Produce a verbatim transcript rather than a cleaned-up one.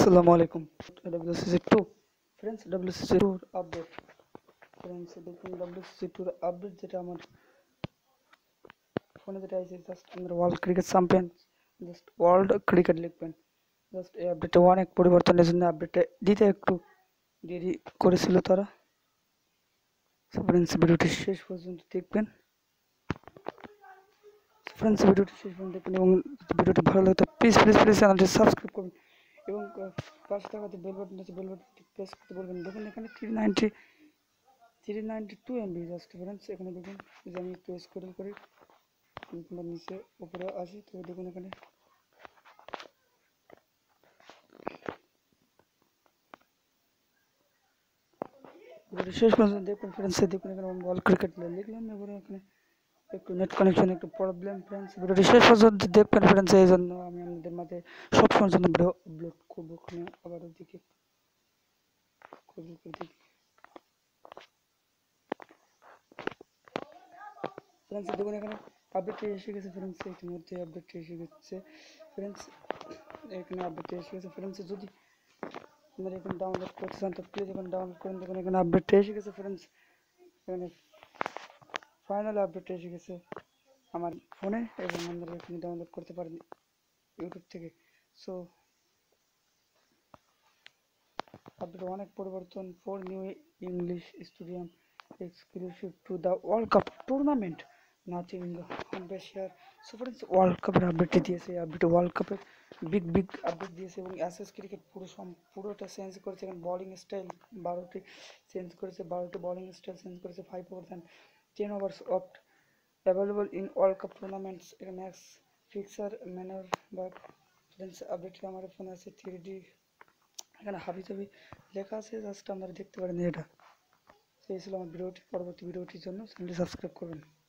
Assalamu alaikum. W C C two friends, W C C two update friends, দেখুন W C C two update যেটা আমার ফোনে যেটা আছে, জাস্ট আমরা world cricket champion, just world cricket লিখবেন। Just এই আপডেটে অনেক পরিবর্তনের জন্য আপডেটে দিতে একটু দেরি করেছিল তারা। ফ্রেন্ডস ভিডিওটি শেষ পর্যন্ত দেখবেন। ফ্রেন্ডস ভিডিওটি শেষ পর্যন্ত দেখবেন এবং ভিডিওটি ভালো লাগে তো প্লিজ প্লিজ প্লিজ চ্যানেলটি সাবস্ক্রাইব করুন এবং পাশে থাকা যে বেল বাটন আছে বেল বাটনটি প্রেস করতে বলবেন। দেখুন এখানে three ninety three ninety two MB just friends. এখানে দেখুন যে আমি একটু স্ক্রল করি কিংবা নিচে উপরে আসি, তো দেখুন এখানে শেষ পর্যন্ত দেখুন ফ্রেন্ডস। দেখুন এখানে বল ক্রিকেট লিখলাম, এবারে এখানে একটু নেট কানেকশন একটু প্রবলেম ফ্রেন্ডস। ভিডিওটি শেষ পর্যন্ত দেখবেন ফ্রেন্ডস, এই জন্য আমি আপনাদের মাঝে সব সময়ের জন্য ভিডিও আপলোড করবো। ওখানে আবার ওদিকে ফ্রেন্ডস দেখুন এখানে আপডেটটি এসে গেছে ফ্রেন্ডস, ইতিমধ্যে আপডেটটি এসে গেছে ফ্রেন্ডস। এখানে আপডেটটি এসে গেছে ফ্রেন্ডস। যদি আপনারা এখানে ডাউনলোড করতে চান তো প্লিজ এখানে ডাউনলোড করুন। দেখুন এখানে আপডেটটি এসে গেছে ফ্রেন্ডস। এখানে ফাইনাল আপডেট এসে গেছে আমার ফোনে এবং আপনারা এখানে ডাউনলোড করতে পারেন ইউটিউব থেকে। সো আপডেট অনেক পরিবর্তন। Four new English stadium exclusive to the world cup tournament nothing share. So friends world কাপের আপডেটটি দিয়েছে, আপডেট ওয়ার্ল্ড কাপের বিগ বিগ আপডেট দিয়েছে এবং অ্যাসেস ক্রিকেট পুরো পুরোটা চেঞ্জ করেছে। এখানে বলিং স্টাইল বারোটি চেঞ্জ করেছে, বারোটি বলিং স্টাইল চেঞ্জ করেছে। Five over then ten overs of available in world cup tournaments. এখানে ম্যাক্স ফিক্সার ম্যানার বা ফ্রেন্ডস আপডেটটি আমার ফোনে আছে থ্রি ডি। এখানে হাবি জাবি লেখা আছে, জাস্ট আপনারা দেখতে পারেন। এটা এই ছিল আমার ভিডিওটি। পরবর্তী ভিডিওটির জন্য চ্যানেলটি সাবস্ক্রাইব করবেন।